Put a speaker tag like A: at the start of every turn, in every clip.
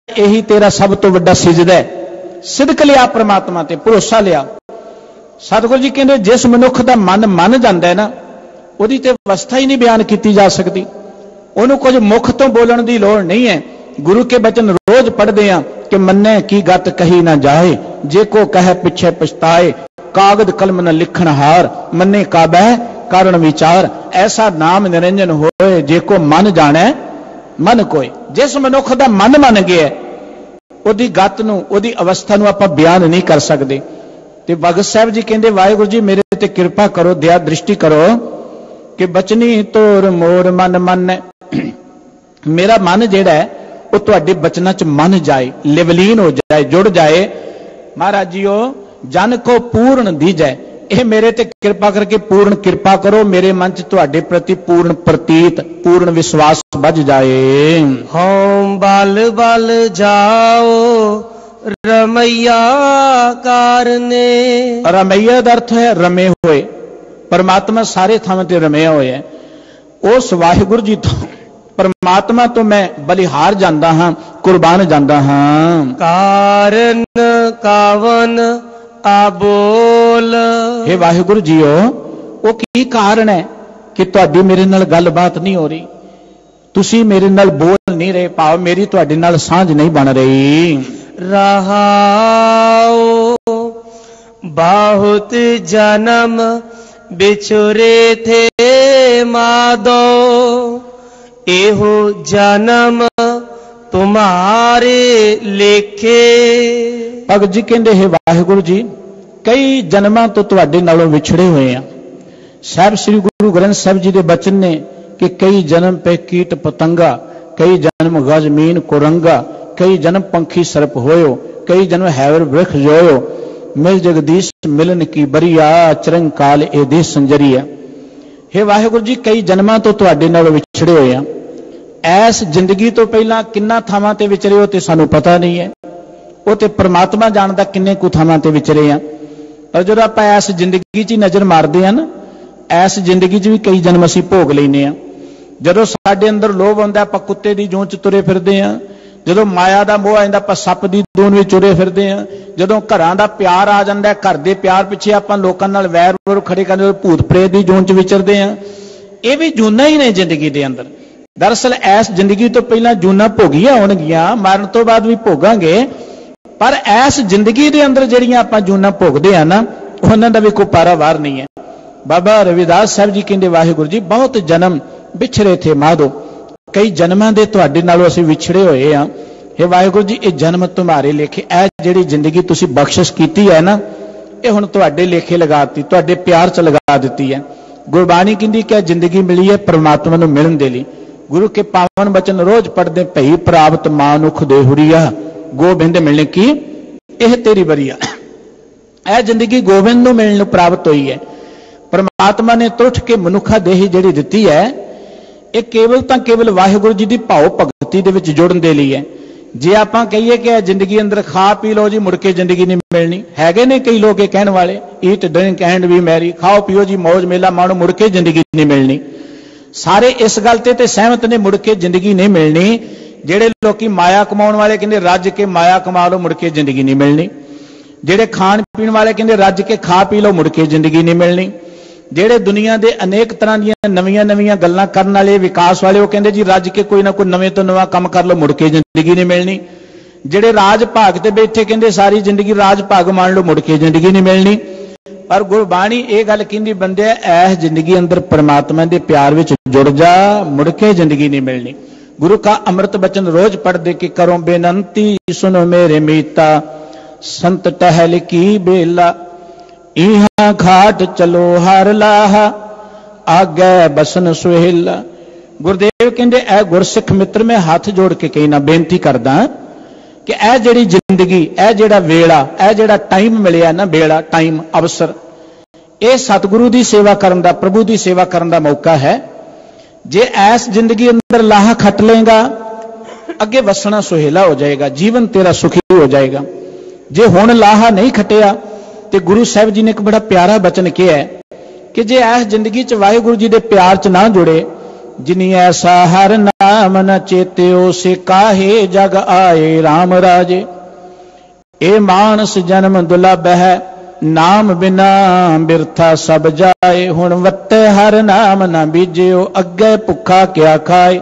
A: यही तेरा सब तो वड्डा सिजदा है। सिदक लिया परमात्मा ते, भरोसा लिया। सतगुरु जी कहते जिस मनुख का मन मन जाता है ना, उहदी ते अवस्था ही नहीं बयान की जा सकती। उन्होंने कुछ मुख तो बोलने की लोड़ नहीं है। गुरु के बचन रोज पढ़ते हैं कि मन्ने की गत कही ना जाए, जे को कहे पिछे पछताए, कागद कलम न लिखण हार, मन्ने काबे कारण विचार, ऐसा नाम निरंजन होए, जे को मन जाने मन कोय। जिस मनुख का मन मन गया उहदी गत नूं, उहदी अवस्था नूं आपां बयान नहीं कर सकते। ते भगत साहब जी कहते वाहिगुरू जी मेरे ते कृपा करो, दया दृष्टि करो कि बचनी तोर मोर मन मन, मेरा मन जिहड़ा है वो तुहाडे बचनां च मन जाए, लिवलीन हो जाए, जुड़ जाए। महाराज जी जन को पूर्ण दीजै, यह मेरे ते कृपा करके पूर्ण कृपा करो, मेरे मन च तुहाडे प्रति पूर्ण प्रतीत पूर्ण विश्वास बज जाए।
B: होम बल बल जाओ रमैया कारने।
A: रमैया का अर्थ है रमे हुए। परमात्मा सारे थावां ते रमया होया है। उस वाहिगुरू जी तो परमात्मा तो मैं बलिहार जांदा हां, कुर्बान जांदा हां।
B: कारण कावन आबोल।
A: हे वाहिगुरू जीओ, वो की कारण है कि तुहाडी मेरे नाल गलबात नहीं हो रही, तुसी मेरे नाल बोल नहीं रहे, भाव मेरी तुहाडे नाल सांझ नहीं बन रही।
B: रहाओ बहुत जन्म बिछुरे थे माधो, एहो जन्म तुम्हारे लेखे।
A: भगत जी कहते हे वाहिगुरू जी कई जन्मां तो तुहाडे नालों विछड़े हुए हैं। साहब श्री गुरु ग्रंथ साहब जी के बचन ने कि कई जन्म पे कीट पतंगा, कई जन्म गजमीन कुरंगा, कई जन्म पंखी सर्प होयो, कई जन्म हैवर वृक्ष जोयो, मिल जगदीश मिलन की बरिया, चरंग काल ए दे संजरिया। हे वाहिगुरू जी कई जन्मां तो तुहाडे नालों विछड़े हुए हैं। ऐस जिंदगी तो पहला किन्ना थावां ते विचरे हो ते सानू पता नहीं है, वो तो परमात्मा जानदा किन्ने कु थावां ते विचरे हैं। पर जो आप इस जिंदगी च नज़र मारते हैं ना, इस जिंदगी च भी कई जन्म असीं भोग लैने आ। जदों साडे अंदर लोभ आउंदा आपां कुत्ते दी जून च तुरे फिरदे आ, जदों माया दा मोह आंदा आपां सप दी जून विच तुरे फिरदे आ, जदों घरां दा प्यार आ जांदा घर दे प्यार पिछे आपां लोकां नाल वैर विरोध खड़े करदे भूत प्रेत दी जून च विचरदे आ। ये भी जूना ही ने जिंदगी दे अंदर। दरअसल इस जिंदगी तो पहला जूना भोगियां होणगियां, मरण तो बाद भी भोगांगे, पर इस जिंदगी के अंदर जड़ियां आपां जूना भोगदे आ ना, उन्हां दा भी कोई पारावार नहीं है। बाबा रविदास साहब जी कहंदे वाहिगुरू जी बहुत जन्म बिछड़े थे माधो, कई जन्मां दे तुहाडे नालों असीं विछड़े होए आ। हे वाहिगुरू जी ये जन्म तुम्हारे लेखे, ऐ जिहड़ी जिंदगी तुसीं बख्शिश कीती है ना, ये हुण तुहाडे लेखे लगाती, तुहाडे प्यार च लगा दित्ती है। गुरबाणी कहंदी कि जिंदगी मिली है परमात्मा नूं मिलण दे लई। गुरु के पावन वचन रोज पढ़दे, भई प्राप्त मानुख देहुड़िया, गोबिंद मिलने की यह तेरी बरिया। यह जिंदगी गोबिंद नूं मिलण नूं प्राप्त हुई है। परमात्मा ने तुरठ के मनुखा देही जिहड़ी दित्ती है, ये केवल तां केवल वाहिगुरू जी दी भाव भगती दे विच जुड़न दे लई है। जे आपां कहिए कि जिंदगी अंदर खा पी लो जी मुड़ के जिंदगी नहीं मिलनी, हैगे ने कई लोग कहण वाले, eat drink and be merry, खाओ पियो जी मौज मेला माणो, मुड़ के जिंदगी नहीं मिलनी। सारे इस गल ते सहमत ने, मुड़ के जिंदगी नहीं मिलनी। जेड़े लोग माया कमाने वाले कहते रज के माया कमा लो, मुड़ के जिंदगी नहीं मिलनी। जेड़े खाण पीण वाले कहते रज के खा पी लो, मुड़ के जिंदगी नहीं मिलनी। जेड़े दुनिया के अनेक तरह दी नवीं नवीं गल्लां करन वाले विकास वाले, वो कहते जी रज के कोई ना कोई नवे तो नवा काम कर लो, मुड़ के जिंदगी नहीं मिलनी। जेड़े राज भाग ते बैठे कहते सारी जिंदगी राज भाग मान लो, मुड़ के जिंदगी नहीं मिलनी। पर गुरबाणी ये गल कहंदी बंदे ऐस जिंदगी अंदर परमात्मा के प्यार विच जुड़ जा, मुड़ के जिंदगी नहीं मिलनी। गुरु का अमृत बचन रोज पढ़ दे कि करो बेनंती सुनो मेरे मीता, संत टहल की बेला, इहां घाट चलो हर लाहा, आगे बसन सुहेला। गुरुदेव कहंदे ऐ गुरसिख मित्र मैं हाथ जोड़ के कहना बेनती करदा कि ऐ जिहड़ी जिंदगी, ऐ जिहड़ा वेला, ऐ जिहड़ा टाइम मिलिया ना, बेला टाइम अवसर, ये सतगुरु की सेवा करन दा, प्रभु की सेवा करन दा मौका है। जे ऐस जिंदगी अंदर लाहा खट लेगा, अगे वसना सुहेला हो जाएगा, जीवन तेरा सुखी हो जाएगा। जे हुण लाहा नहीं खटिया तो गुरु साहब जी ने एक बड़ा प्यारा बचन किया है कि जे ऐस जिंदगी च वाहिगुरू जी के प्यार च ना जुड़े, जिनी ऐसा हर नाम न चेत्यो से काहे जग आए राम राजे। ए मानस जन्म दुलभ है नाम बिना बिरथा सब जाए। हुण वत्ते हर नाम न बीजियो अगे भुखा क्या खाए।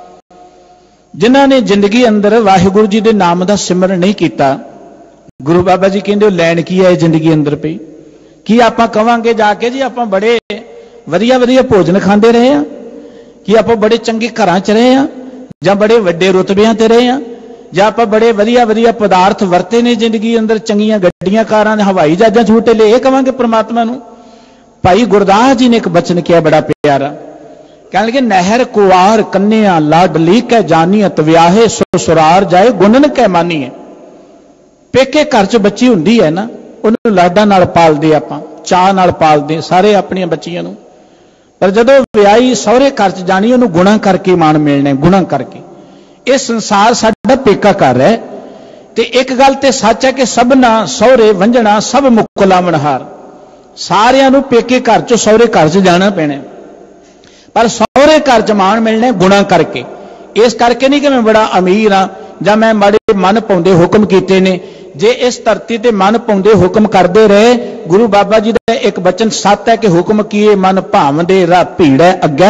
A: जिन्हां ने जिंदगी अंदर वाहिगुरु जी के नाम का सिमरन नहीं किया, गुरु बाबा जी कहते लैन की है जिंदगी अंदर पई। कि आपां कवांगे जाके जी आपां बड़े वधिया वधिया भोजन खांदे रहे हैं, कि आपां बड़े चंगे घरां च रहे हैं, जां बड़े वड्डे रुतबियां ते रहे हैं, जां आपां बड़े वधिया वधिया पदार्थ वरते ने जिंदगी अंदर, चंगियां गड्डियां कारां हवाई जहाजां झूटे ले। ये कवांगे परमात्मा नूं। भाई गुरदास जी ने एक बचन किया बड़ा प्यारा, कहण लगे नहर कुआर कन्या लाडली कै जानियत व्याहे सो सुरार जाए गुणन कै मानीए। पेके घर च बच्ची हुंदी है ना, उन्होंने लाडा नाल पालदे, आपां चाह नाल पालदे सारे अपनी बच्चियां नूं, पर जदों विआही सहुरे घर च जानी उन्होंने गुणा करके मान मिलना, गुणा करके। यह संसार साडा पेका घर है। ते एक गल ते सच है कि सबना सहुरे वंजना सब मुकुला मनहार, सारियां नूं पेके घर चों सहुरे घर च जाना पैना, पर सहुरे घर च मान मिलना गुणा करके। इस करके नहीं कि मैं बड़ा अमीर हाँ जां मैं बड़े मन पाउंदे हुक्म कीते ने। जे इस धरती ते मन पाउंदे हुक्म करते रहे, गुरु बाबा जी का एक बचन सत्य है कि हुक्म किए मन भावदे रा भीड़ै अग्गै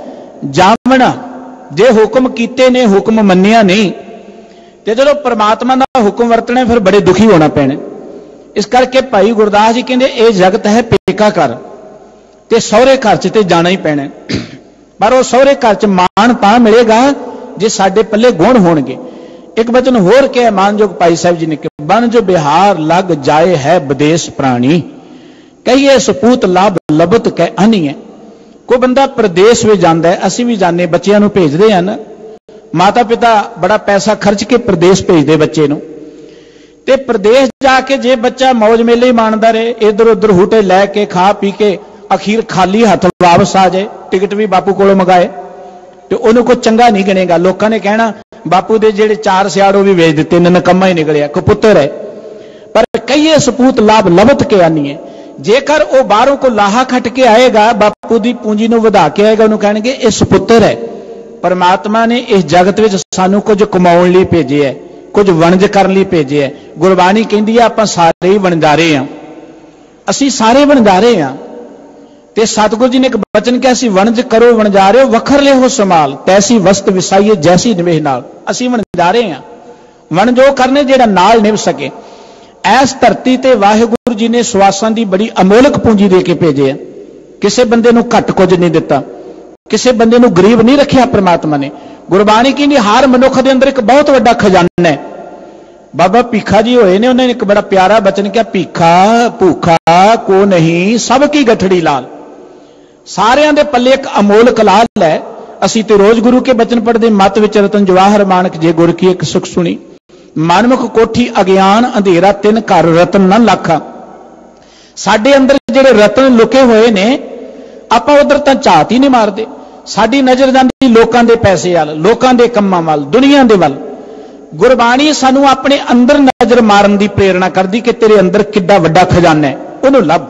A: जामना। जे हुक्म कीते ने हुक्म मन्निया नहीं, ते जदों परमात्मा का हुक्म वरतना फिर बड़े दुखी होना पैना। इस करके भाई गुरदास जी कहते यह जगत है पेका घर, ते सहुरे घर च ते जाना ही पैना। पर वो सहुरे घर च मान तां मिलेगा जे साडे पल्ले गुण होणगे। एक वचन होर के मानयोग भाई साहब जी ने कि बन जो बिहार लग जाए है विदेश प्राणी, कहिए सपूत लाभ लबत कै अनी है। कोई बंदा प्रदेश में जाता है, असी भी जाने बच्चों को भेजते हैं ना, माता पिता बड़ा पैसा खर्च के प्रदेश भेजते बच्चे नूं, ते प्रदेश जाके जे बच्चा मौज मेले ही मानता रहे, इधर उधर हुटे लैके खा पी के अखीर खाली हथ वापस आ जाए, टिकट भी बापू को मंगाए, तो उन्होंने को चंगा नहीं गिनेगा। लोगों ने कहना बापू दे जेड़े 4 सियाड़ भी वेच दिते, नकम्मा ही निकलिया, कपुत्र है। पर कई सपूत लाभ लबत के आनी है। जेकर वो बाहरों को लाहा खट के आएगा, बापू की पूंजी को वधा के आएगा, उन्होंने कहेंगे ये सपुत्र है। परमात्मा ने इस जगत में सानू कुछ कमाउण लई भेजे है, कुछ वणज करन लई भेजे है। गुरबाणी कहती है आपां सारे ही वणजारे हां, असीं सारे वणजारे हां। ते सतगुरु जी ने एक बचन किया, असीं वणज करो वणजारे वखर ले हो समाल, तैसी वस्त विसाईए जैसी निवेह नाल। असीं वणजारे हां, वणज वो करने जेड़ा नाल निभ सके। इस धरती ते वाहिगुरु जी ने सुआसां दी बड़ी अमोलक पूंजी दे के भेजे है। किसी बंदे नूं घट कुछ नहीं दिता, किसी बंदे नूं गरीब नहीं रखिया परमात्मा ने। गुरबाणी कहंदी हर मनुख दे अंदर एक बहुत वड्डा खजाना है। बाबा भीखा जी होए ने, उन्होंने एक बड़ा प्यारा बचन किया, भीखा भूखा को नहीं सबकी गठड़ी लाल। सारियां दे पल्ले एक अमोलक लाल है। असीं ते रोज गुरु के बचन पढ़दे, मत विच रतन जवाहर मानक जे गुर की एक सुख सुनी। मनमुख कोठी अज्ञान अंधेरा तिन घर रतन न लाखा। साडे अंदर जिहड़े रतन लुके हुए ने, आपां उधर तां झात ही नहीं मारदे। साडी नजर जांदी लोकां दे पैसे वाल, लोकां दे कम्मां वाल, दुनिया दे वाल। गुरबाणी सानू अपने अंदर नजर मारन की प्रेरणा करदी कि तेरे अंदर किड्डा वड्डा खजाना है, उहनूं लभ।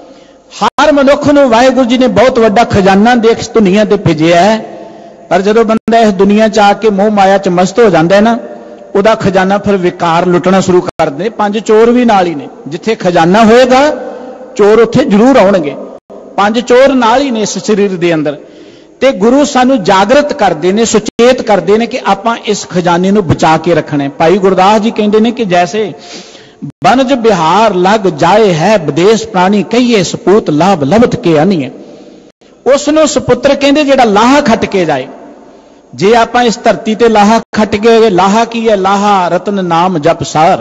A: हर मनुख नूं वाहिगुरू जी ने बहुत वड्डा खजाना देख इस दुनिया ते भेजिया है। पर जदों बंदा इस दुनिया च आके मोह माया च मस्त हो जाता है ना, उहदा खजाना फिर विकार लुटना शुरू कर दे। 5 चोर भी नाल ही ने, जिथे खजाना होएगा चोर उत्थे जरूर आउणगे। 5 चोर नाल ही ने इस शरीर दे अंदर। ते गुरु सानू जागृत करते हैं, सुचेत करते हैं कि आपां इस खजाने नूं बचा के रखना है। भाई गुरदास जी कहते हैं कि जैसे बनज बिहार लग जाए है विदेश प्राणी, कहिए सपूत लाभ लभत के अनी है। उसनूं सपुत्र कहते जिहड़ा लाहा खट के जाए। जे आपां इस धरती ते लाहा खट के, लाहा की है? लाहा रतन नाम जप सार।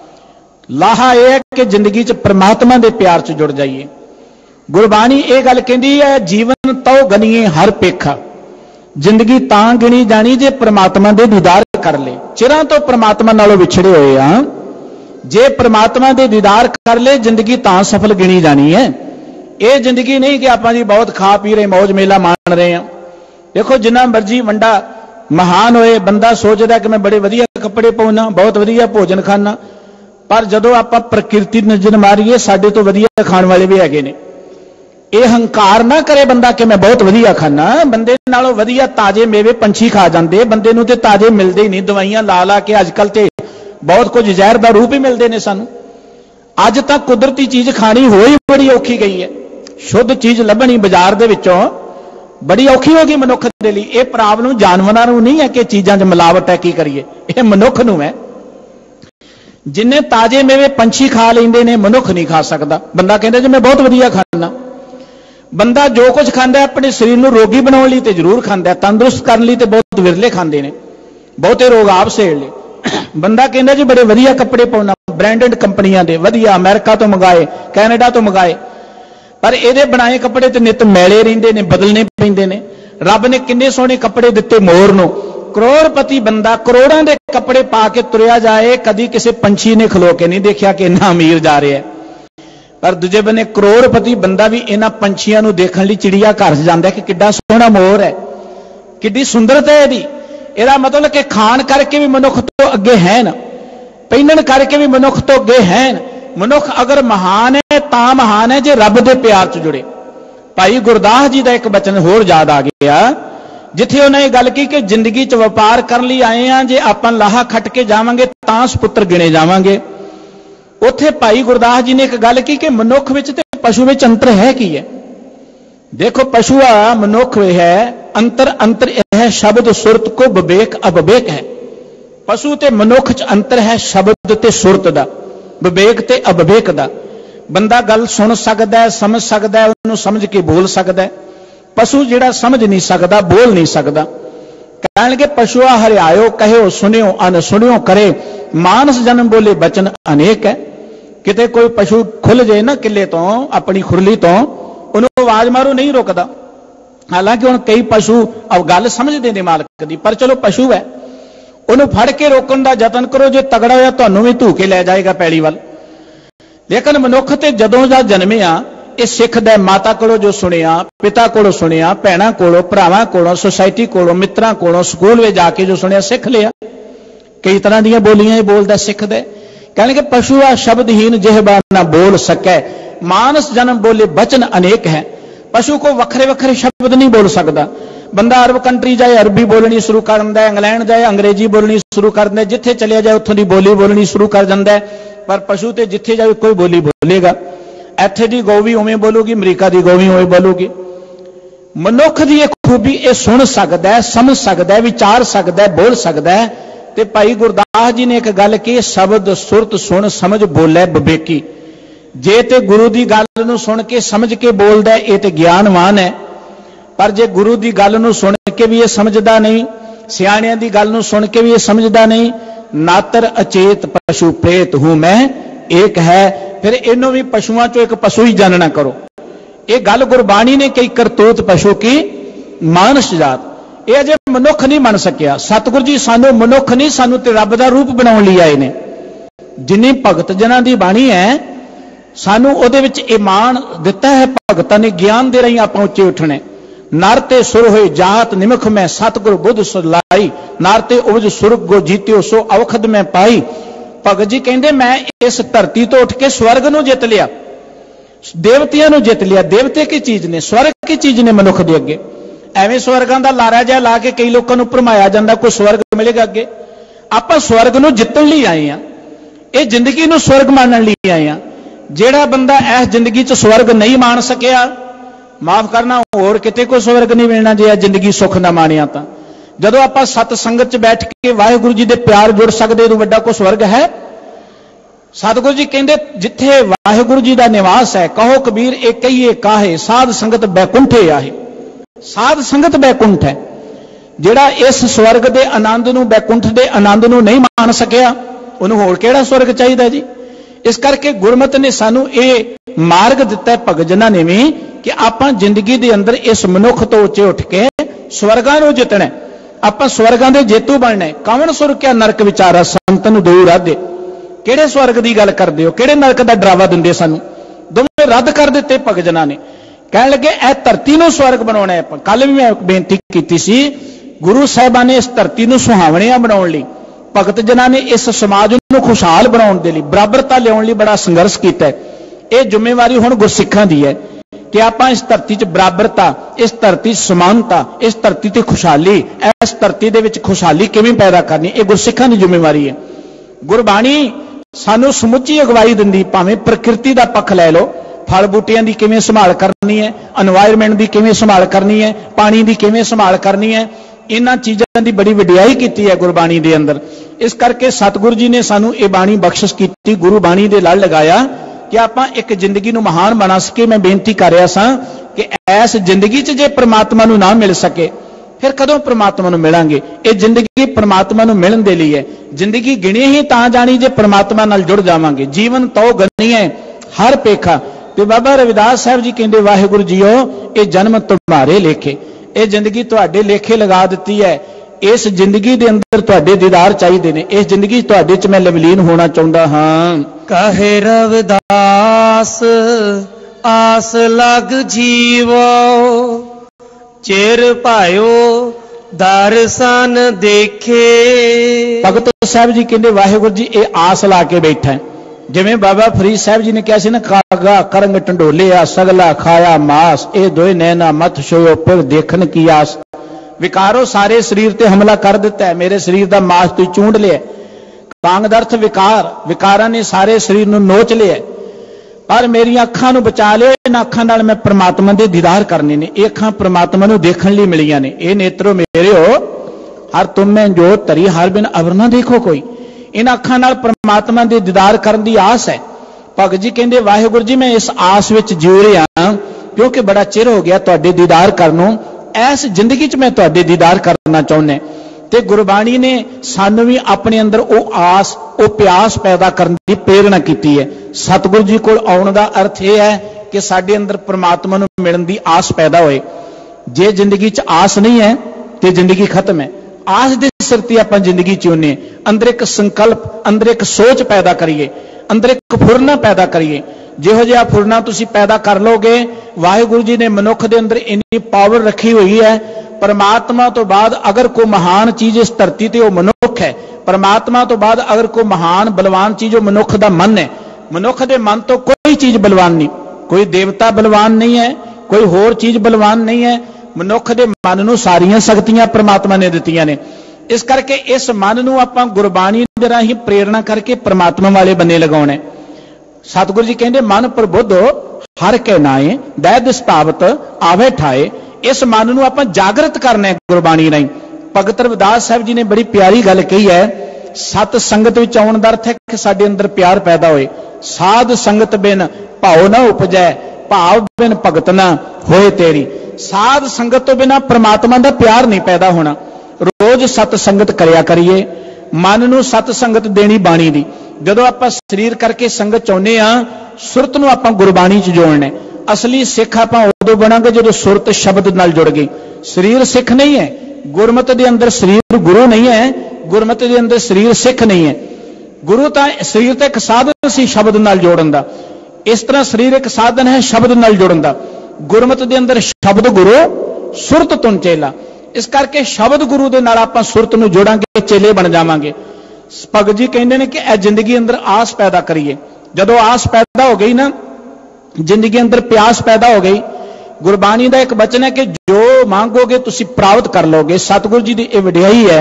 A: लाहा यह है कि जिंदगी च परमात्मा के प्यार च जुड़ जाइए। गुरबाणी ये गल कहती है, जीवन तो गनीए हर पेखा। जिंदगी तां गिनी जानी जे परमात्मा दे दीदार कर ले। चिरां तो परमात्मा नालों विछड़े हुए हां, जे परमात्मा दे दीदार कर ले जिंदगी तां सफल गिनी जानी है। ये जिंदगी नहीं कि आपां जी बहुत खा पी रहे, मौज मेला मान रहे हैं। देखो जिन्ना मर्जी वंडा महान होए, बंदा सोचदा कि मैं बड़े वधिया कपड़े पाउना, बहुत वधिया भोजन खाना, पर जदों आपां प्रकृति नजर मारीए साडे तो वधिया खाण वाले भी हैगे ने। ਇਹ ਹੰਕਾਰ ਨਾ ਕਰੇ ਬੰਦਾ ਕਿ ਮੈਂ ਬਹੁਤ ਵਧੀਆ ਖਾਣਾ। ਬੰਦੇ ਨਾਲੋਂ ਵਧੀਆ ਤਾਜ਼ੇ ਮੇਵੇ ਪੰਛੀ ਖਾ ਜਾਂਦੇ। ਬੰਦੇ ਨੂੰ ਤੇ ਤਾਜ਼ੇ ਮਿਲਦੇ ਹੀ ਨਹੀਂ, ਦਵਾਈਆਂ ਲਾ ਲਾ ਕੇ ਅੱਜ ਕੱਲ ਤੇ ਬਹੁਤ ਕੁਝ ਜ਼ਹਿਰ ਦਾ ਰੂਪ ਹੀ ਮਿਲਦੇ ਨੇ ਸਾਨੂੰ। ਅੱਜ ਤੱਕ ਕੁਦਰਤੀ ਚੀਜ਼ ਖਾਣੀ ਹੋਈ ਬੜੀ ਔਖੀ ਗਈ ਹੈ। ਸ਼ੁੱਧ ਚੀਜ਼ ਲੱਭਣੀ ਬਾਜ਼ਾਰ ਦੇ ਵਿੱਚੋਂ ਬੜੀ ਔਖੀ ਹੋ ਗਈ ਮਨੁੱਖ ਦੇ ਲਈ। ਇਹ ਪ੍ਰੋਬਲਮ ਜਾਨਵਰਾਂ ਨੂੰ ਨਹੀਂ ਹੈ ਕਿ ਚੀਜ਼ਾਂ 'ਚ ਮਿਲਾਵਟ ਹੈ, ਕੀ ਕਰੀਏ, ਇਹ ਮਨੁੱਖ ਨੂੰ ਹੈ। ਜਿੰਨੇ ਤਾਜ਼ੇ ਮੇਵੇ ਪੰਛੀ ਖਾ ਲੈਂਦੇ ਨੇ, ਮਨੁੱਖ ਨਹੀਂ ਖਾ ਸਕਦਾ। ਬੰਦਾ ਕਹਿੰਦਾ ਜੀ ਮੈਂ ਬਹੁਤ ਵਧੀਆ ਖਾਣਾ। ਬੰਦਾ ਜੋ ਕੁਝ ਖਾਂਦਾ ਆਪਣੇ ਸਰੀਰ ਨੂੰ ਰੋਗੀ ਬਣਾਉਣ ਲਈ ਤੇ ਜ਼ਰੂਰ ਖਾਂਦਾ, ਤੰਦਰੁਸਤ ਕਰਨ ਲਈ ਤੇ ਬਹੁਤ ਵਿਰਲੇ ਖਾਂਦੇ ਨੇ, ਬਹੁਤੇ ਰੋਗ ਆਪ ਸੇੜ ਲਏ। ਬੰਦਾ ਕਹਿੰਦਾ ਜੀ ਬੜੇ ਵਧੀਆ ਕੱਪੜੇ ਪਾਉਣਾ, ਬ੍ਰਾਂਡਡ ਕੰਪਨੀਆਂ ਦੇ ਵਧੀਆ, ਅਮਰੀਕਾ ਤੋਂ ਮੰਗਾਏ, ਕੈਨੇਡਾ ਤੋਂ ਮੰਗਾਏ, ਪਰ ਇਹਦੇ ਬਣਾਏ ਕੱਪੜੇ ਤੇ ਨਿਤ ਮੈਲੇ ਰਹਿੰਦੇ ਨੇ, ਬਦਲਣੇ ਪੈਂਦੇ ਨੇ। ਰੱਬ ਨੇ ਕਿੰਨੇ ਸੋਹਣੇ ਕੱਪੜੇ ਦਿੱਤੇ ਮੋਰ ਨੂੰ। ਕਰੋੜਪਤੀ ਬੰਦਾ ਕਰੋੜਾਂ ਦੇ ਕੱਪੜੇ ਪਾ ਕੇ ਤੁਰਿਆ ਜਾਏ, ਕਦੀ ਕਿਸੇ ਪੰਛੀ ਨੇ ਖਲੋ ਕੇ ਨਹੀਂ ਦੇਖਿਆ ਕਿ ਇੰਨਾ ਅਮੀਰ ਜਾ ਰਿਹਾ। ਪਰ ਦੂਜੇ ਬੰਨੇ ਕਰੋੜਪਤੀ ਬੰਦਾ ਵੀ ਇਹਨਾਂ ਪੰਛੀਆਂ ਨੂੰ ਦੇਖਣ ਲਈ ਚਿੜੀਆ ਘਰ 'ਚ ਜਾਂਦਾ ਕਿ ਕਿੱਡਾ ਸੋਹਣਾ ਮੋਰ ਹੈ, ਕਿੱਡੀ ਸੁੰਦਰਤਾ ਹੈ ਇਹਦੀ। ਇਹਦਾ ਮਤਲਬ ਕਿ ਖਾਣ ਕਰਕੇ ਵੀ ਮਨੁੱਖ ਤੋਂ ਅੱਗੇ ਹੈ ਨਾ, ਪਹਿਨਣ ਕਰਕੇ ਵੀ ਮਨੁੱਖ ਤੋਂ ਅੱਗੇ ਹੈ। ਮਨੁੱਖ ਅਗਰ ਮਹਾਨ ਹੈ ਤਾਂ ਮਹਾਨ ਹੈ ਜੇ ਰੱਬ ਦੇ ਪਿਆਰ 'ਚ ਜੁੜੇ। ਭਾਈ ਗੁਰਦਾਸ ਜੀ ਦਾ ਇੱਕ ਬਚਨ ਹੋਰ ਯਾਦ ਆ ਗਿਆ, ਜਿੱਥੇ ਉਹਨਾਂ ਇਹ ਗੱਲ ਕੀ ਕਿ ਜ਼ਿੰਦਗੀ 'ਚ ਵਪਾਰ ਕਰਨ ਲਈ ਆਏ ਆ, ਜੇ ਆਪਾਂ ਲਾਹਾ ਖੱਟ ਕੇ ਜਾਵਾਂਗੇ ਤਾਂ ਸੁਪੁੱਤਰ ਗਿਣੇ ਜਾਵਾਂਗੇ। ਉੱਥੇ ਭਾਈ ਗੁਰਦਾਸ ਜੀ ਨੇ ਇੱਕ ਗੱਲ ਕੀ ਕਿ ਮਨੁੱਖ ਵਿੱਚ ਤੇ ਪਸ਼ੂ ਵਿੱਚ ਅੰਤਰ ਹੈ ਕੀ ਹੈ। ਦੇਖੋ ਪਸ਼ੂ ਆ ਮਨੁੱਖ ਹੈ, ਅੰਤਰ ਇਹ ਸ਼ਬਦ ਸੁਰਤ ਕੋ ਵਿਵੇਕ ਅਵਿਵੇਕ ਹੈ। ਪਸ਼ੂ ਤੇ ਮਨੁੱਖ 'ਚ ਅੰਤਰ ਹੈ ਸ਼ਬਦ ਤੇ ਸੁਰਤ ਦਾ, ਵਿਵੇਕ ਤੇ ਅਵਿਵੇਕ ਦਾ। ਬੰਦਾ ਗੱਲ ਸੁਣ ਸਕਦਾ ਹੈ, ਸਮਝ ਸਕਦਾ ਹੈ, ਉਹਨੂੰ ਸਮਝ ਕੇ ਬੋਲ ਸਕਦਾ ਹੈ। ਪਸ਼ੂ ਜਿਹੜਾ ਸਮਝ ਨਹੀਂ ਸਕਦਾ, ਬੋਲ ਨਹੀਂ ਸਕਦਾ। ਕਹਿਣਗੇ ਪਸ਼ੂਆ ਹਰਿਆਇਓ ਕਹਿਓ ਸੁਣਿਓ ਅਨ ਸੁਣਿਓ ਕਰੇ, ਮਾਨਸ ਜਨਮ ਬੋਲੇ ਬਚਨ ਅਨੇਕ ਹੈ। ਕਿਤੇ ਕੋਈ ਪਸ਼ੂ ਖੁੱਲ ਜਾਏ ਨਾ ਕਿੱਲੇ ਤੋਂ, ਆਪਣੀ ਖੁਰਲੀ ਤੋਂ, ਉਹਨੂੰ ਆਵਾਜ਼ ਮਾਰੋ ਨਹੀਂ ਰੁਕਦਾ। ਹਾਲਾਂਕਿ ਹੁਣ ਕਈ ਪਸ਼ੂ ਗੱਲ ਸਮਝਦੇ ਨੇ ਮਾਲਕ ਦੀ, ਪਰ ਚਲੋ ਪਸ਼ੂ ਹੈ, ਉਹਨੂੰ ਫੜ ਕੇ ਰੋਕਣ ਦਾ ਯਤਨ ਕਰੋ। ਜੇ ਤਗੜਾ ਹੋਇਆ ਤੁਹਾਨੂੰ ਵੀ ਧੂ ਕੇ ਲੈ ਜਾਏਗਾ ਪੈੜੀ ਵੱਲ। ਲੇਕਿਨ ਮਨੁੱਖ ਤੇ ਜਦੋਂ ਦਾ ਜਨਮਿਆ ਇਹ ਸਿੱਖਦਾ, ਮਾਤਾ ਕੋਲੋਂ ਜੋ ਸੁਣਿਆ, ਪਿਤਾ ਕੋਲੋਂ ਸੁਣਿਆ, ਭੈਣਾਂ ਕੋਲੋਂ, ਭਰਾਵਾਂ ਕੋਲੋਂ, ਸੁਸਾਇਟੀ ਕੋਲੋਂ, ਮਿੱਤਰਾਂ ਕੋਲੋਂ, ਸਕੂਲ ਵਿੱਚ ਜਾ ਕੇ ਜੋ ਸੁਣਿਆ ਸਿੱਖ ਲਿਆ। ਕਈ ਤਰ੍ਹਾਂ ਦੀਆਂ ਬੋਲੀਆਂ ਇਹ ਬੋਲਦਾ, ਸਿੱਖਦਾ। ਕਹਿਣਗੇ ਪਸ਼ੂ ਆ ਸ਼ਬਦਹੀਨ ਜਿਹਬਾ ਨਾ ਬੋਲ ਸਕੈ, ਮਾਨਸ ਜਨਮ ਬੋਲੇ ਬਚਨ ਅਨੇਕ ਹੈ। ਪਸ਼ੂ ਕੋ ਵੱਖਰੇ ਵੱਖਰੇ ਸ਼ਬਦ ਨਹੀਂ ਬੋਲ ਸਕਦਾ। ਬੰਦਾ ਅਰਬ ਕੰਟਰੀ ਜਾਏ ਅਰਬੀ ਬੋਲਣੀ ਸ਼ੁਰੂ ਕਰ ਦਿੰਦਾ ਹੈ, ਇੰਗਲੈਂਡ ਜਾਏ ਅੰਗਰੇਜ਼ੀ ਬੋਲਣੀ ਸ਼ੁਰੂ ਕਰ ਦਿੰਦਾ ਹੈ, ਜਿੱਥੇ ਚਲਿਆ ਜਾਏ ਉੱਥੋਂ ਦੀ ਬੋਲੀ ਬੋਲਣੀ ਸ਼ੁਰੂ ਕਰ ਦਿੰਦਾ ਹੈ। ਪਰ ਪਸ਼ੂ ਤੇ ਜਿੱਥੇ ਜਾਵੇ ਕੋਈ ਬੋਲੀ ਬੋਲੇਗਾ। ਇੱਥੇ ਦੀ ਗਊ ਵੀ ਉਵੇਂ ਬੋਲੂਗੀ, ਅਮਰੀਕਾ ਦੀ ਗਊ ਵੀ ਉਵੇਂ ਬੋਲੂਗੀ। ਮਨੁੱਖ ਦੀ ਇਹ ਖੂਬੀ ਇਹ ਸੁਣ ਸਕਦਾ ਹੈ, ਸਮਝ ਸਕਦਾ ਹੈ, ਵਿਚਾਰ ਸਕਦਾ ਹੈ, ਬੋਲ ਸਕਦਾ ਹੈ। ਤੇ ਭਾਈ ਗੁਰਦਾਸ ਜੀ ਨੇ ਇੱਕ ਗੱਲ ਕਹੀ, ਸ਼ਬਦ ਸੁਰਤ ਸੁਣ ਸਮਝ ਬੋਲੇ ਵਿਵੇਕੀ। ਜੇ ਤੇ ਗੁਰੂ ਦੀ ਗੱਲ ਨੂੰ ਸੁਣ ਕੇ ਸਮਝ ਕੇ ਬੋਲਦਾ ਇਹ ਤੇ ਗਿਆਨਵਾਨ ਹੈ, ਪਰ ਜੇ ਗੁਰੂ ਦੀ ਗੱਲ ਨੂੰ ਸੁਣ ਕੇ ਵੀ ਇਹ ਸਮਝਦਾ ਨਹੀਂ, ਸਿਆਣਿਆਂ ਦੀ ਗੱਲ ਨੂੰ ਸੁਣ ਕੇ ਵੀ ਇਹ ਸਮਝਦਾ ਨਹੀਂ, ਨਾਤਰ ਅਚੇਤ ਪਸ਼ੂ ਪ੍ਰੇਤ ਹੂੰ ਮੈਂ ਇੱਕ ਹੈ, ਫਿਰ ਇਹਨੂੰ ਵੀ ਪਸ਼ੂਆਂ ਚੋਂ ਇੱਕ ਪਸ਼ੂ ਹੀ ਜਾਣਨਾ ਕਰੋ। ਇਹ ਗੱਲ ਗੁਰਬਾਣੀ ਨੇ ਕਈ ਕਰਤੂਤ ਪਸ਼ੂ ਕੀ ਮਾਨਸ ਜਾਤ, ਇਹ ਅਜੇ ਮਨੁੱਖ ਨਹੀਂ ਮੰਨ ਸਕਿਆ। ਸਤਿਗੁਰੂ ਜੀ ਸਾਨੂੰ ਮਨੁੱਖ ਨਹੀਂ, ਸਾਨੂੰ ਤੇ ਰੱਬ ਦਾ ਰੂਪ ਬਣਾਉਣ ਲਈ ਆਏ ਨੇ। ਜਿੰਨੀ ਭਗਤ ਜਨਾਂ ਦੀ ਬਾਣੀ ਹੈ ਸਾਨੂੰ ਉਹਦੇ ਵਿੱਚ ਇਮਾਨ ਦਿੱਤਾ ਹੈ। ਭਗਤਾਂ ਨੇ ਗਿਆਨ ਦੇ ਰਹੀ ਆਪਾਂ ਉੱਚੇ ਉੱਠਣੇ। ਨਰ ਤੇ ਸੁਰ ਹੋਏ ਜਾਤ ਨਿਮਖ ਮੈਂ, ਸਤਿਗੁਰ ਬੁੱਧ ਸੁਲਾਈ, ਨਰ ਤੇ ਉਪਜ ਸੁਰਗ ਗੋ ਜੀਤਿਓ ਸੋ ਅਵਖਦ ਮੈਂ ਪਾਈ। ਭਗਤ ਜੀ ਕਹਿੰਦੇ ਮੈਂ ਇਸ ਧਰਤੀ ਤੋਂ ਉੱਠ ਕੇ ਸਵਰਗ ਨੂੰ ਜਿੱਤ ਲਿਆ, ਦੇਵਤਿਆਂ ਨੂੰ ਜਿੱਤ ਲਿਆ। ਦੇਵਤੇ ਕੀ ਚੀਜ਼ ਨੇ, ਸਵਰਗ ਕੀ ਚੀਜ਼ ਨੇ ਮਨੁੱਖ ਦੇ ਅੱਗੇ। ਐਵੇਂ ਸਵਰਗਾਂ ਦਾ ਲਾਰਾ ਜਿਹਾ ਲਾ ਕੇ ਕਈ ਲੋਕਾਂ ਨੂੰ ਭਰਮਾਇਆ ਜਾਂਦਾ ਕੋਈ ਸਵਰਗ ਮਿਲੇਗਾ ਅੱਗੇ। ਆਪਾਂ ਸਵਰਗ ਨੂੰ ਜਿੱਤਣ ਲਈ ਆਏ ਆ, ਇਹ ਜ਼ਿੰਦਗੀ ਨੂੰ ਸਵਰਗ ਮੰਨਣ ਲਈ ਆਏ ਆ। ਜਿਹੜਾ ਬੰਦਾ ਇਸ ਜ਼ਿੰਦਗੀ 'ਚ ਸਵਰਗ ਨਹੀਂ ਮਾਣ ਸਕਿਆ, ਮਾਫ ਕਰਨਾ, ਹੋਰ ਕਿਤੇ ਕੋਈ ਸਵਰਗ ਨਹੀਂ ਮਿਲਣਾ ਜੇ ਇਹ ਜ਼ਿੰਦਗੀ ਸੁੱਖ ਨਾ ਮਾਣਿਆ ਤਾਂ। ਜਦੋਂ ਆਪਾਂ ਸਤ ਸੰਗਤ 'ਚ ਬੈਠ ਕੇ ਵਾਹਿਗੁਰੂ ਜੀ ਦੇ ਪਿਆਰ ਜੁੜ ਸਕਦੇ, ਇਹ ਤੋਂ ਵੱਡਾ ਕੋਈ ਸਵਰਗ ਹੈ? ਸਤਿਗੁਰੂ ਜੀ ਕਹਿੰਦੇ ਜਿੱਥੇ ਵਾਹਿਗੁਰੂ ਜੀ ਦਾ ਨਿਵਾਸ ਹੈ, ਕਹੋ ਕਬੀਰ ਇਹ ਕਹੀਏ ਕਾਹੇ, ਸਾਧ ਸੰਗਤ ਬੈਕੁੰਠੇ ਆਹੇ। ਸਾਧ ਸੰਗਤ ਬੈਕੁੰਠ ਹੈ। ਜਿਹੜਾ ਇਸ ਸਵਰਗ ਦੇ ਆਨੰਦ ਨੂੰ, ਬੈਕੁੰਠ ਦੇ ਆਨੰਦ ਨੂੰ ਨਹੀਂ ਮਾਣ ਸਕਿਆ, ਉਹਨੂੰ ਹੋਰ ਕਿਹੜਾ ਸਵਰਗ ਚਾਹੀਦਾ ਜੀ। ਇਸ ਕਰਕੇ ਗੁਰਮਤ ਨੇ ਸਾਨੂੰ ਇਹ ਮਾਰਗ ਦਿੱਤਾ ਹੈ, ਭਗਤ ਜਨਾਂ ਨੇ ਵੀ, ਕਿ ਆਪਾਂ ਜ਼ਿੰਦਗੀ ਦੇ ਅੰਦਰ ਇਸ ਮਨੁੱਖ ਤੋਂ ਉੱਚੇ ਉੱਠ ਕੇ ਸਵਰਗਾਂ ਨੂੰ ਜਿੱਤਣਾ। ਆਪਾਂ ਸਵਰਗਾਂ ਦੇ ਜੇਤੂ ਬਣਨਾ ਹੈ। ਕਵਣ ਸੁਰ ਕਿਆ ਨਰਕ ਵਿਚਾਰਾ ਸੰਤਨ ਦੂਰ ਆਦੇ। ਕਿਹੜੇ ਸਵਰਗ ਦੀ ਗੱਲ ਕਰਦੇ ਹੋ, ਕਿਹੜੇ ਨਰਕ ਦਾ ਡਰਾਵਾ ਦਿੰਦੇ ਸਾਨੂੰ? ਦੋਵੇਂ ਰੱਦ ਕਰ ਦਿੱਤੇ ਭਗਤ ਜਨਾਂ ਨੇ। ਕਹਿਣ ਲੱਗੇ ਇਹ ਧਰਤੀ ਨੂੰ ਸਵਰਗ ਬਣਾਉਣਾ ਹੈ। ਕੱਲ ਵੀ ਮੈਂ ਬੇਨਤੀ ਕੀਤੀ ਸੀ, ਗੁਰੂ ਸਾਹਿਬਾਨ ਨੇ ਇਸ ਧਰਤੀ ਨੂੰ ਸੁਹਾਵਣਿਆ ਬਣਾਉਣ ਲਈ, ਭਗਤ ਜਨਾਂ ਨੇ ਇਸ ਸਮਾਜ ਨੂੰ ਖੁਸ਼ਹਾਲ ਬਣਾਉਣ ਦੇ ਲਈ, ਬਰਾਬਰਤਾ ਲਿਆਉਣ ਲਈ ਬੜਾ ਸੰਘਰਸ਼ ਕੀਤਾ ਹੈ। ਇਹ ਜ਼ਿੰਮੇਵਾਰੀ ਹੁਣ ਗੁਰਸਿੱਖਾਂ ਦੀ ਹੈ कि आप इस धरती च बराबरता, इस धरती समानता, इस धरती ते खुशहाली, इस धरती दे विच खुशहाली किवें पैदा करनी, ये गुरसिखां दी जिम्मेवारी है। गुरबाणी सानू समुची अगवाई दिंदी, भावें प्रकृति दा पक्ष लै लो, फल बूटियां दी किवें संभाल करनी है, एनवायरमेंट दी किवें संभाल करनी है, पानी दी किवें संभाल करनी है, इन्हां चीज़ां दी बड़ी वडियाई कीती है गुरबाणी दे अंदर। इस करके सतगुरु जी ने सानू ये बाणी बख्शिश की, गुरु बाणी दे लड़ लगाया कि आप एक जिंदगी नूं महान बना सके। मैं बेनती कर रहा सां कि इस जिंदगी च जे परमात्मा नूं ना मिल सके फिर कदों परमात्मा नूं मिलांगे। ये जिंदगी परमात्मा नूं मिलण दे लई है। जिंदगी गिणी ही तां जानी जे परमात्मा नाल जुड़ जावांगे। जीवन तो गनी है हर पेखा। ते बाबा रविदास साहब जी कहंदे वाहिगुरू जीओ ये जन्म तुम्हारे लेखे, ये जिंदगी तुहाडे लेखे लगा दित्ती है। इस जिंदगी दे अंदर तुहाडे दीदार चाहिए ने, इस जिंदगी तुहाडे च मैं लवलीन होना चाहुंदा हां।
B: कहे रविदास आस लग जीवो, चिर पायो दर्शन देखे।
A: भगत साहब जी कहंदे वाहिगुरू जी ये आस ला के बैठा है। जिवें बाबा फरीद साहब जी ने कहा सी ना, कागा करंग ढंडोलिया सगला खाया मास, ये दोए नैना मत छोयो फिर देखन की आस। विकारो सारे शरीर ते हमला कर दिता है, मेरे शरीर का मास तू चूंड लिया। कांगदर्थ विकार, विकारां ने सारे शरीर नूं नोच लिया, पर मेरी अखां नूं बचा लियो। इन अखां नाल मैं परमात्मा दे दीदार करने ने। ये अखां परमात्मा नूं देखण लई मिलियां ने। ये नेत्रो मेरे हो हर तुम में जो तरी हर बिन अवर ना देखो कोई। इन अखां नाल परमात्मा दे दीदार करन दी आस है। भगत जी कहंदे वाहिगुरू जी मैं इस आस विच जी रिहा, क्योंकि बड़ा चिर हो गया तुहाडे दीदार करनों। इस जिंदगी च मैं तुहाडे दीदार करना चाहुंदा। ते गुरबाणी ने सानू भी अपने अंदर वो आस, वो प्यास पैदा करने की प्रेरणा की है। सतगुरु जी कोल आउण दा अर्थ यह है कि साडे अंदर परमात्मा नूं मिलण दी आस पैदा होए। जे जिंदगी च आस नहीं है तो जिंदगी खत्म है। आस दे सिर ते आपां जिंदगी जिउणे, अंदर एक संकल्प, अंदर एक सोच पैदा करिए, अंदर एक फुरना पैदा करिए। जिहो जिहा फुरना तुसी पैदा कर लोगे, वाहिगुरू जी ने मनुख दे अंदर इन्नी पावर रखी हुई है। परमात्मा तो बाद अगर कोई महान चीज इस धरती ते वो मनुख है। परमात्मा तो बाद अगर कोई महान बलवान चीज वो मनुख दा मन है। मनुख दे मन तो कोई चीज बलवान नहीं, कोई देवता बलवान नहीं है, कोई होर चीज बलवान नहीं है। मनुख दे मन नूं सारियां शक्तियां परमात्मा ने दित्तियां ने। इस करके इस मन नूं आपां गुरबाणी दे राहीं प्रेरणा करके परमात्मा वाले बन्ने लगाउणा है। सतगुरु जी कहंदे मन प्रबुद्ध हर के नाए दैद स्थावत आवे ठाए। इस मन नूं आपां जागृत करना है गुरबाणी राहीं। भगत रविदास साहब जी ने बड़ी प्यारी गल कही है, सत संगत विच आउण दा अर्थ है कि साडे अंदर प्यार पैदा होए। साध संगत बिन भाव ना उपजै, भाव बिन भगत ना होए तेरी। साध संगत तो बिना परमात्मा दा प्यार नहीं पैदा होना। रोज सत संगत करया करिए, मन नूं सत संगत देनी बाणी दी। जदों आपां शरीर करके संगत चाहुंदे आ, सुरत नूं आपां गुरबाणी च जोड़ना। असली सिख आपां उदों बनांगे जदों सुरत शब्द नाल जुड़ गई। शरीर सिख नहीं है, गुरमत दे अंदर शरीर गुरु नहीं है, गुरमत दे अंदर शरीर सिख नहीं है। गुरु तां शरीर ते एक साधन सी शब्द नाल जोड़न दा, इस तरह शरीर एक साधन है शब्द नाल जोड़न दा। गुरमत दे अंदर शब्द गुरु सुरत तुन चेला। इस करके शब्द गुरु दे नाल आपां सुरत नूं जोड़ांगे, चेले बन जावांगे। भगत जी कहंदे ने कि इह जिंदगी अंदर आस पैदा करिए। जदों आस पैदा हो गई ना, जिंदगी अंदर प्यास पैदा हो गई। गुरबाणी का एक वचन है कि जो मांगोगे तुसी प्राप्त कर लोगे। सतगुरु जी की यह वडियाई है।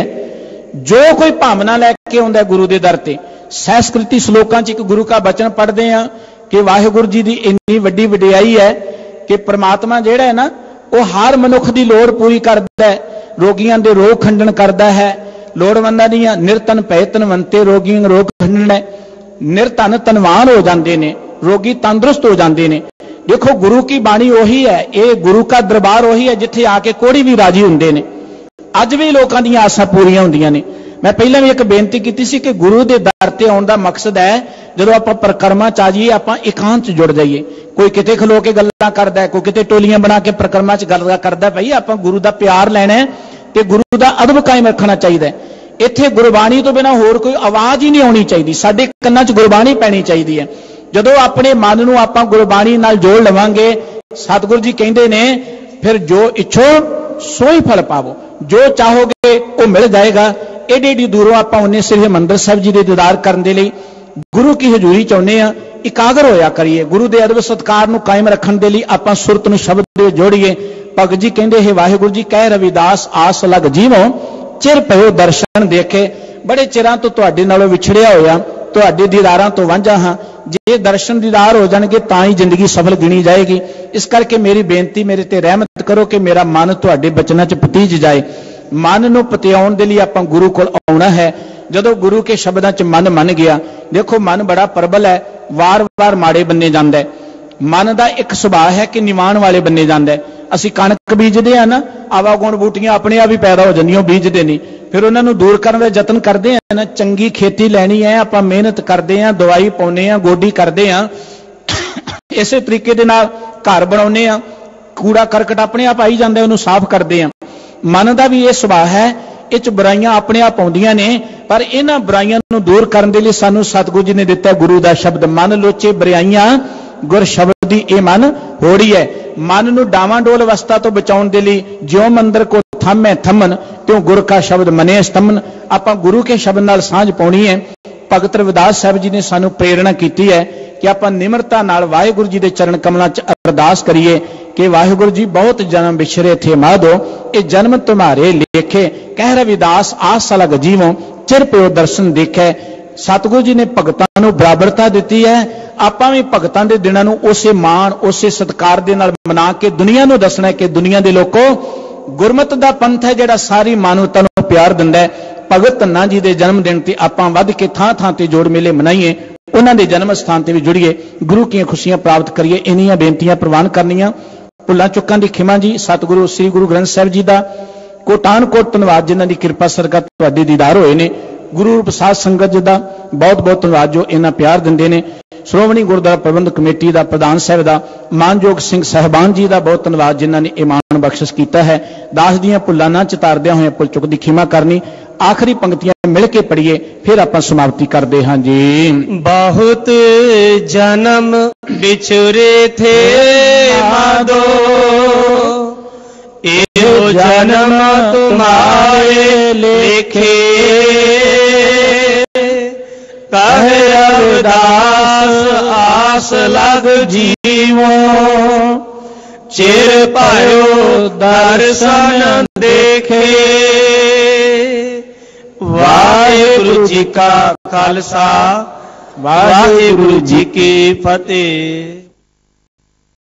A: जो कोई भावना लैके आउंदा गुरु के दर ते, सहस्कृति श्लोकां च एक गुरु का वचन पढ़ते हैं कि वाहिगुरू जी की इन्नी वड्डी वडियाई है कि परमात्मा जिहड़ा है ना, वो हर मनुख की लोड़ पूरी करता है, रोगियों के रोग खंडन करता है, लोड़वंदां दीयां निरतन भय तनवंते रोगियों रोग खंडन है। निरतन तनवान हो जाते हैं, रोगी तंदुरुस्त हो जाते हैं। देखो गुरु की बाणी वही है, ये गुरु का दरबार वही है जिथे आके कोड़ी भी राजी होंदे ने। अज भी लोगों दी आसां पूरीआं होंदियां ने। मैं पहले भी एक बेनती की सी कि गुरु के दर ते आउण दा मकसद है जदों आपां परिक्रमा च आ जाइए, आपां एकांत च जुड़ जाइए। कोई किते खलो के गल्लां करदा है, कोई किते टोलियां बना के परिक्रमा च गल्लां करदा। भाई आपां गुरु का प्यार लैणा है ते गुरु का अदब कायम रखना चाहिए। इत्थे गुरबाणी तो बिना होर कोई आवाज़ ही नहीं आउणी चाहिए। साडे कन्नां च गुरबाणी पैनी चाहिए है। जदों अपने मन नूं आपां गुरबाणी नाल जोड़ लवांगे, सतगुरु जी कहंदे ने फिर जो इच्छो सो ही फल पावो, जो चाहोगे वो मिल जाएगा। एडी एडी दूरों आपां उन्ने श्री हरिमंदर साहिब जी दे दीदार करन दे लई गुरु की हजूरी चाहुंदे आ। ਇਕਾਗਰ ਹੋਇਆ ਕਰੀਏ। ਗੁਰੂ ਦੇ ਅਦਬ ਸਤਕਾਰ ਨੂੰ ਕਾਇਮ ਰੱਖਣ ਦੇ ਲਈ ਆਪਾਂ ਸੁਰਤ ਨੂੰ ਸ਼ਬਦ ਦੇ ਜੋੜੀਏ। ਭਗਤ ਜੀ ਕਹਿੰਦੇ ਹੈ ਵਾਹਿਗੁਰੂ ਜੀ ਕਹਿ ਰਵਿਦਾਸ ਆਸ ਲਗ ਜੀਵੋ ਚਿਰ ਪਇਓ ਦਰਸ਼ਨ ਦੇਖੇ। ਬੜੇ ਚਿਰਾਂ ਤੋਂ ਤੁਹਾਡੇ ਨਾਲੋਂ ਵਿਛੜਿਆ ਹੋਇਆ, ਤੁਹਾਡੇ ਦੀਦਾਰਾਂ ਤੋਂ ਵਾਂਝਾ ਹਾਂ। ਜੇ ਦਰਸ਼ਨ ਦੀਦਾਰ ਹੋ ਜਾਣਗੇ ਤਾਂ ਹੀ ਜ਼ਿੰਦਗੀ ਸਫਲ ਗਿਣੀ ਜਾਏਗੀ। ਇਸ ਕਰਕੇ ਮੇਰੀ ਬੇਨਤੀ, ਮੇਰੇ ਤੇ ਰਹਿਮਤ ਕਰੋ ਕਿ ਮੇਰਾ ਮਨ ਤੁਹਾਡੇ ਬਚਨਾਂ 'ਚ ਪਤੀਜ ਜਾਏ। ਮਨ ਨੂੰ ਪਤਿਆਉਣ ਦੇ ਲਈ ਆਪਾਂ ਗੁਰੂ ਕੋਲ ਆਉਣਾ ਹੈ। ਜਦੋਂ ਗੁਰੂ ਕੇ ਸ਼ਬਦਾਂ 'ਚ ਮਨ ਮੰਨ ਗਿਆ, ਦੇਖੋ ਮਨ ਬੜਾ ਪ੍ਰਬਲ ਹੈ, ਵਾਰ-ਵਾਰ ਮਾੜੇ ਬੰਨੇ ਜਾਂਦਾ ਹੈ। ਮਨ ਦਾ ਇੱਕ ਸੁਭਾਅ ਹੈ ਕਿ ਨਿਵਾਣ ਵਾਲੇ ਬੰਨੇ ਜਾਂਦਾ ਹੈ। ਅਸੀਂ ਕਣਕ ਬੀਜਦੇ ਆ ਨਾ, ਆਵਾਗੁਣ ਬੂਟੀਆਂ ਆਪਣੇ ਆਪ ਹੀ ਪੈਦਾ ਹੋ ਜਾਂਦੀਆਂ, ਬੀਜਦੇ ਨਹੀਂ। ਫਿਰ ਉਹਨਾਂ ਨੂੰ ਦੂਰ ਕਰਨ ਦਾ ਯਤਨ ਕਰਦੇ ਆ ਨਾ। ਚੰਗੀ ਖੇਤੀ ਲੈਣੀ ਹੈ, ਆਪਾਂ ਮਿਹਨਤ ਕਰਦੇ ਆ, ਦਵਾਈ ਪਾਉਂਦੇ ਆ, ਗੋਡੀ ਕਰਦੇ ਆ। ਇਸੇ ਤਰੀਕੇ ਦੇ ਨਾਲ ਘਰ ਬਣਾਉਂਦੇ ਆ, ਕੂੜਾ ਕਰਕਟ ਆਪਣੇ ਆਪ ਆਈ ਜਾਂਦਾ, ਉਹਨੂੰ ਸਾਫ਼ ਕਰਦੇ ਆ। ਮਨ ਦਾ ਵੀ ਇਹ ਸੁਭਾਅ ਹੈ, ਇਹ 'ਚ ਬੁਰਾਈਆਂ ਆਪਣੇ ਆਪ ਆਉਂਦੀਆਂ ਨੇ। ਪਰ ਇਹਨਾਂ ਬੁਰਾਈਆਂ ਨੂੰ ਦੂਰ ਕਰਨ ਦੇ ਲਈ ਸਾਨੂੰ ਸਤਿਗੁਰੂ ਜੀ ਨੇ ਦਿੱਤਾ ਗੁਰੂ ਦਾ ਸ਼ਬਦ। ਮਨ ਲੋਚੇ ਬੁਰਾਈਆਂ ਗੁਰ ਸ਼ਬਦ ਦੀ ਇਹ ਮਨ ਹੋੜੀ ਹੈ। ਮਨ ਨੂੰ ਡਾਵਾਂਡੋਲ ਅਵਸਥਾ ਤੋਂ ਬਚਾਉਣ ਦੇ ਲਈ ਜਿਉ ਮੰਦਰ ਕੋ ਥੰਮੈ ਥੰਮਨ ਤਿਉ ਗੁਰ ਕਾ ਸ਼ਬਦ ਮਨੇ ਸਤੰਮਨ। ਆਪਾਂ ਗੁਰੂ ਕੇ ਸ਼ਬਦ ਨਾਲ ਸਾਂਝ ਪਾਉਣੀ ਹੈ। ਭਗਤ ਰਵਿਦਾਸ ਸਾਹਿਬ ਜੀ ਨੇ ਸਾਨੂੰ ਪ੍ਰੇਰਣਾ ਕੀਤੀ ਹੈ ਕਿ ਆਪਾਂ ਨਿਮਰਤਾ ਨਾਲ ਵਾਹਿਗੁਰੂ ਜੀ ਦੇ ਚਰਨ ਕਮਲਾਂ 'ਚ ਅਰਦਾਸ ਕਰੀਏ ਕਿ ਵਾਹਿਗੁਰੂ ਜੀ ਬਹੁਤ ਜਨਮ ਵਿਛਰੇ ਥੇ ਮਾਧੋ, ਇਹ ਜਨਮ ਤੁਮਾਰੇ ਲੇਖੇ। ਕਹਿ ਰਵਿਦਾਸ ਆਸ ਲਗ ਜੀਵੋ ਚਿਰ ਪਇਓ ਦਰਸ਼ਨ ਦੇਖੈ। ਸਤਿਗੁਰੂ ਜੀ ਨੇ ਭਗਤਾਂ ਨੂੰ ਬਰਾਬਰਤਾ ਦਿੱਤੀ ਹੈ। ਆਪਾਂ ਵੀ ਭਗਤਾਂ ਦੇ ਦਿਨਾਂ ਨੂੰ ਉਸੇ ਮਾਣ, ਉਸੇ ਸਤਿਕਾਰ ਦੇ ਨਾਲ ਮਨਾ ਕੇ ਦੁਨੀਆ ਨੂੰ ਦੱਸਣਾ ਕਿ ਦੁਨੀਆ ਦੇ ਲੋਕੋ, ਗੁਰਮਤ ਦਾ ਪੰਥ ਹੈ ਜਿਹੜਾ ਸਾਰੀ ਮਾਨਵਤਾ ਨੂੰ ਪਿਆਰ ਦਿੰਦਾ ਹੈ। ਭਗਤ ਧੰਨਾ ਜੀ ਦੇ ਜਨਮ ਦਿਨ ਤੇ ਆਪਾਂ ਵੱਧ ਕੇ ਥਾਂ ਥਾਂ ਤੇ ਜੋੜ ਮੇਲੇ ਮਨਾਈਏ, ਉਹਨਾਂ ਦੇ ਜਨਮ ਸਥਾਨ ਤੇ ਵੀ ਜੁੜੀਏ, ਗੁਰੂ ਦੀਆਂ ਖੁਸ਼ੀਆਂ ਪ੍ਰਾਪਤ ਕਰੀਏ। ਇੰਨੀਆਂ ਬੇਨਤੀਆਂ ਪ੍ਰਵਾਨ ਕਰਨੀਆਂ। ਭੁੱਲਾਂ ਚੁੱਕਾਂ ਦੀ ਖਿਮਾ ਜੀ। ਸਤਿਗੁਰੂ ਸ੍ਰੀ ਗੁਰੂ ਗ੍ਰੰਥ ਸਾਹਿਬ ਜੀ ਦਾ ਕੋਟਾਨ ਕੋਟ ਧੰਨਵਾਦ, ਜਿਨ੍ਹਾਂ ਦੀ ਕਿਰਪਾ ਸਦਕਾ ਤੁਹਾਡੇ ਦੀਦਾਰ ਹੋਏ ਨੇ। ਗੁਰੂ ਰੂਪ ਸਾਧ ਸੰਗਤ ਜੀ ਦਾ ਬਹੁਤ ਬਹੁਤ ਧੰਨਵਾਦ ਜੋ ਇਹਨਾਂ ਪਿਆਰ ਦਿੰਦੇ ਨੇ। ਸ਼੍ਰੋਮਣੀ ਗੁਰਦੁਆਰਾ ਪ੍ਰਬੰਧਕ ਕਮੇਟੀ ਦਾ ਪ੍ਰਧਾਨ ਸਾਹਿਬ ਦਾ, ਮਾਨਯੋਗ ਸਿੰਘ ਸਾਹਿਬਾਨ ਜੀ ਦਾ ਬਹੁਤ ਧੰਨਵਾਦ, ਜਿਨ੍ਹਾਂ ਨੇ ਇਹ ਮਾਣ ਬਖਸ਼ਿਸ਼ ਕੀਤਾ ਹੈ। ਦਾਸ ਦੀਆਂ ਭੁੱਲਾਂ ਨਾ ਚਿਤਾਰਦਿਆਂ ਹੋਇਆਂ ਭੁੱਲ ਚੁੱਕ ਦੀ ਖਿਮਾ ਕਰਨੀ। ਆਖਰੀ ਪੰਕਤੀਆਂ ਮਿਲ ਕੇ ਪੜ੍ਹੀਏ, ਫਿਰ ਆਪਾਂ ਸਮਾਪਤੀ ਕਰਦੇ ਹਾਂ ਜੀ।
B: ਬਹੁਤ ਜਨਮ ਵਿਛਰੇ ਥੇ ਮਾਧੋ, ਇਹੋ ਜਨਮ ਤੁਮਾਰੇ ਲੇਖੇ। ਕਹਿ ਰਵਿਦਾਸ ਆਸ ਲਗ ਜੀਵੋ ਚਿਰ ਪਾਇਓ ਦਰਸ਼ਨ ਦੇਖੇ। ਵਾਹਿਗੁਰੂ ਜੀ ਕਾ ਖਾਲਸਾ, ਵਾਹਿਗੁਰੂ ਜੀ ਕੀ ਫਤਿਹ।